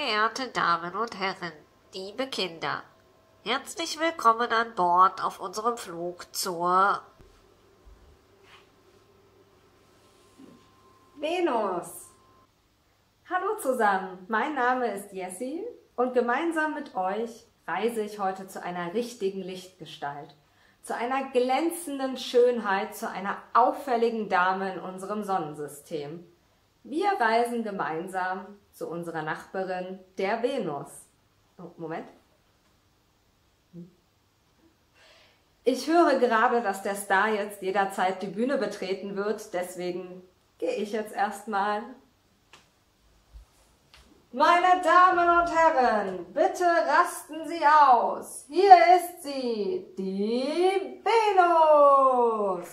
geehrte Damen und Herren, liebe Kinder, herzlich willkommen an Bord auf unserem Flug zur Venus. Hallo zusammen, mein Name ist Jessie und gemeinsam mit euch reise ich heute zu einer richtigen Lichtgestalt, zu einer glänzenden Schönheit, zu einer auffälligen Dame in unserem Sonnensystem. Wir reisen gemeinsam zu unserer Nachbarin, der Venus. Oh, Moment. Ich höre gerade, dass der Star jetzt jederzeit die Bühne betreten wird, deswegen gehe ich jetzt erstmal. Meine Damen und Herren, bitte rasten Sie aus. Hier ist sie, die Venus.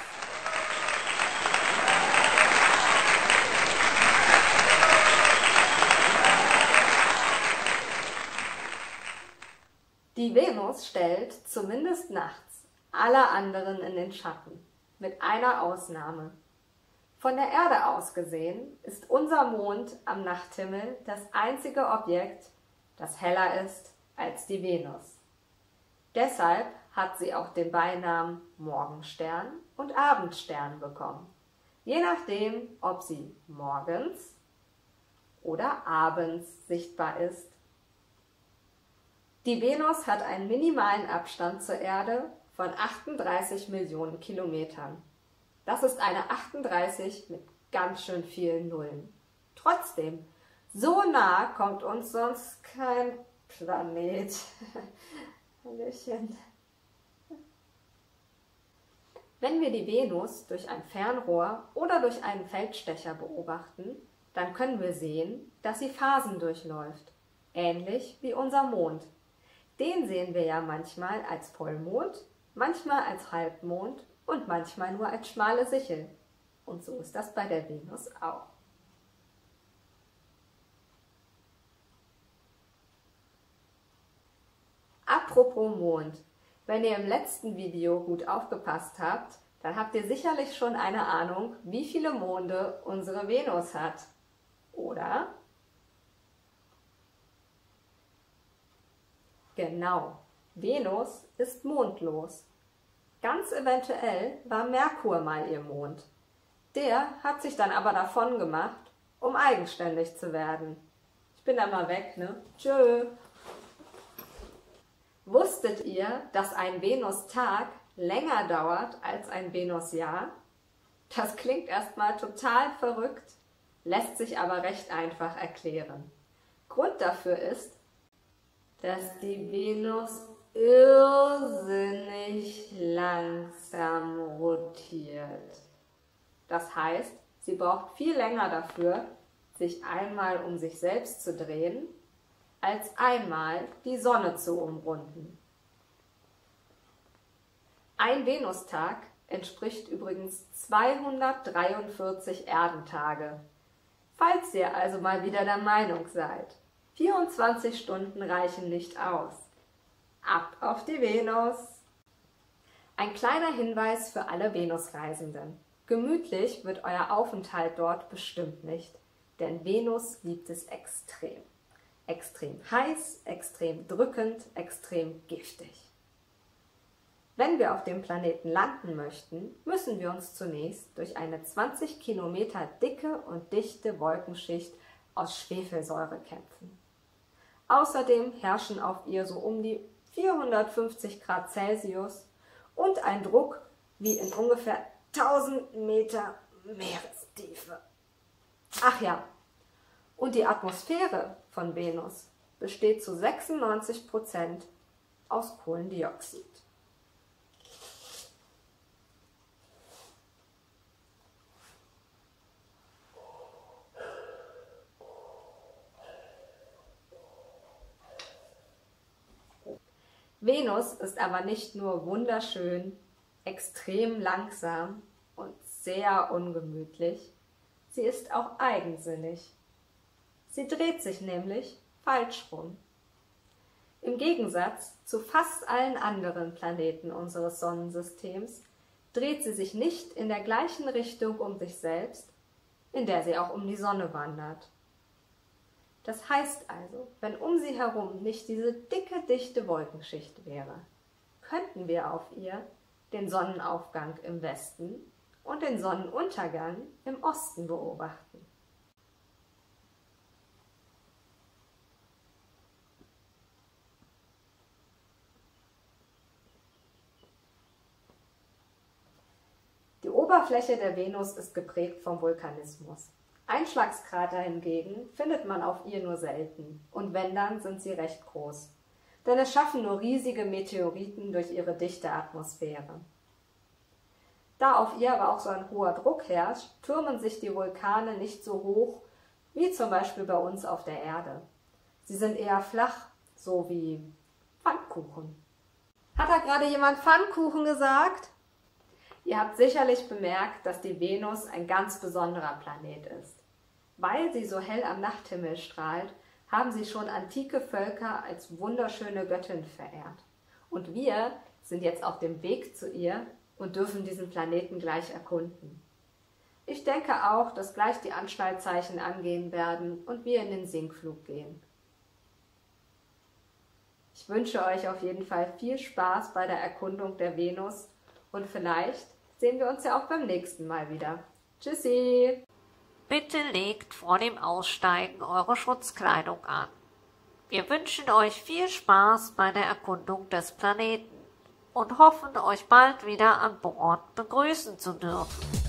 Die Venus stellt, zumindest nachts, alle anderen in den Schatten, mit einer Ausnahme. Von der Erde aus gesehen ist unser Mond am Nachthimmel das einzige Objekt, das heller ist als die Venus. Deshalb hat sie auch den Beinamen Morgenstern und Abendstern bekommen, je nachdem, ob sie morgens oder abends sichtbar ist. Die Venus hat einen minimalen Abstand zur Erde von 38 Millionen Kilometern. Das ist eine 38 mit ganz schön vielen Nullen. Trotzdem, so nah kommt uns sonst kein Planet. Hallöchen. Wenn wir die Venus durch ein Fernrohr oder durch einen Feldstecher beobachten, dann können wir sehen, dass sie Phasen durchläuft, ähnlich wie unser Mond. Den sehen wir ja manchmal als Vollmond, manchmal als Halbmond und manchmal nur als schmale Sichel. Und so ist das bei der Venus auch. Apropos Mond, wenn ihr im letzten Video gut aufgepasst habt, dann habt ihr sicherlich schon eine Ahnung, wie viele Monde unsere Venus hat. Oder? Genau, Venus ist mondlos. Ganz eventuell war Merkur mal ihr Mond. Der hat sich dann aber davon gemacht, um eigenständig zu werden. Ich bin dann mal weg, ne? Tschö. Wusstet ihr, dass ein Venustag länger dauert als ein Venusjahr? Das klingt erstmal total verrückt, lässt sich aber recht einfach erklären. Grund dafür ist, dass die Venus irrsinnig langsam rotiert. Das heißt, sie braucht viel länger dafür, sich einmal um sich selbst zu drehen, als einmal die Sonne zu umrunden. Ein Venustag entspricht übrigens 243 Erdentage. Falls ihr also mal wieder der Meinung seid, 24 Stunden reichen nicht aus. Ab auf die Venus! Ein kleiner Hinweis für alle Venusreisenden. Gemütlich wird euer Aufenthalt dort bestimmt nicht, denn Venus liebt es extrem. Extrem heiß, extrem drückend, extrem giftig. Wenn wir auf dem Planeten landen möchten, müssen wir uns zunächst durch eine 20 Kilometer dicke und dichte Wolkenschicht aus Schwefelsäure kämpfen. Außerdem herrschen auf ihr so um die 450 Grad Celsius und ein Druck wie in ungefähr 1000 Meter Meerestiefe. Ach ja, und die Atmosphäre von Venus besteht zu 96% aus Kohlendioxid. Venus ist aber nicht nur wunderschön, extrem langsam und sehr ungemütlich, sie ist auch eigensinnig. Sie dreht sich nämlich falsch rum. Im Gegensatz zu fast allen anderen Planeten unseres Sonnensystems dreht sie sich nicht in der gleichen Richtung um sich selbst, in der sie auch um die Sonne wandert. Das heißt also, wenn um sie herum nicht diese dicke, dichte Wolkenschicht wäre, könnten wir auf ihr den Sonnenaufgang im Westen und den Sonnenuntergang im Osten beobachten. Die Oberfläche der Venus ist geprägt vom Vulkanismus. Einschlagskrater hingegen findet man auf ihr nur selten, und wenn dann, sind sie recht groß. Denn es schaffen nur riesige Meteoriten durch ihre dichte Atmosphäre. Da auf ihr aber auch so ein hoher Druck herrscht, türmen sich die Vulkane nicht so hoch wie zum Beispiel bei uns auf der Erde. Sie sind eher flach, so wie Pfannkuchen. Hat da gerade jemand Pfannkuchen gesagt? Ihr habt sicherlich bemerkt, dass die Venus ein ganz besonderer Planet ist. Weil sie so hell am Nachthimmel strahlt, haben sie schon antike Völker als wunderschöne Göttin verehrt. Und wir sind jetzt auf dem Weg zu ihr und dürfen diesen Planeten gleich erkunden. Ich denke auch, dass gleich die Anschnallzeichen angehen werden und wir in den Sinkflug gehen. Ich wünsche euch auf jeden Fall viel Spaß bei der Erkundung der Venus und vielleicht sehen wir uns ja auch beim nächsten Mal wieder. Tschüssi! Bitte legt vor dem Aussteigen eure Schutzkleidung an. Wir wünschen euch viel Spaß bei der Erkundung des Planeten und hoffen, euch bald wieder an Bord begrüßen zu dürfen.